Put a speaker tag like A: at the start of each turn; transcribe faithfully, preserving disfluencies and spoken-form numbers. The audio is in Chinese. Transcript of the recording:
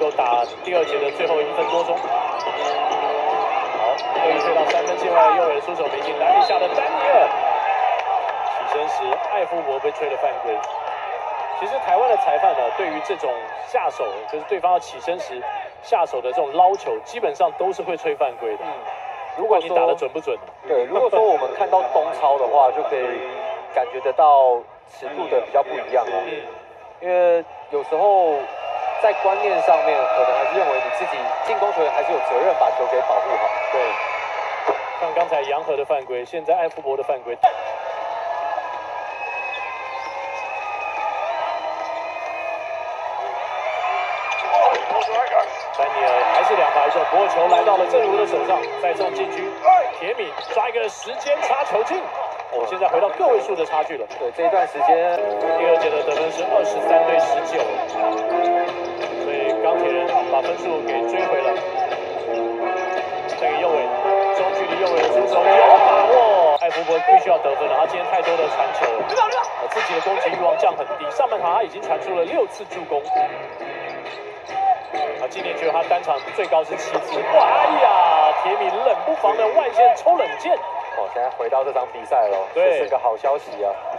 A: 够打第二节的最后一分多钟。好，可以推到三分线外，右尾的出手没进，篮底下的丹尼尔起身时，艾夫伯被吹了犯规。其实台湾的裁判呢，对于这种下手，就是对方要起身时下手的这种捞球，基本上都是会吹犯规的。嗯，如果你打得准不准？
B: 对，如果说我们看到东超的话，就可以感觉得到尺度的比较不一样啊。嗯，因为有时候在观念上面，可能还是认为你自己进攻球员还是有责任把球给保护好。
A: 对，像刚才杨和的犯规，现在艾夫伯的犯规。丹尼尔还是两排中，不过球来到了正如的手上，再中禁区，铁米抓一个时间差球进。哦，现在回到个位数的差距了。
B: 对，这一段时间，
A: 第二节的得分是二十三对十九，所以钢铁人把分数给追回了。再给右尾，中距离右尾的出手有把握，艾弗伯必须要得分了，他今天太多的传球了，自己的攻击欲望降很低。上半场他已经传出了六次助攻。啊，今年只有他单场最高是七次。哇哎呀，铁米冷不防的外线抽冷箭。
B: 哦，现在回到这场比赛了，这是个好消息啊。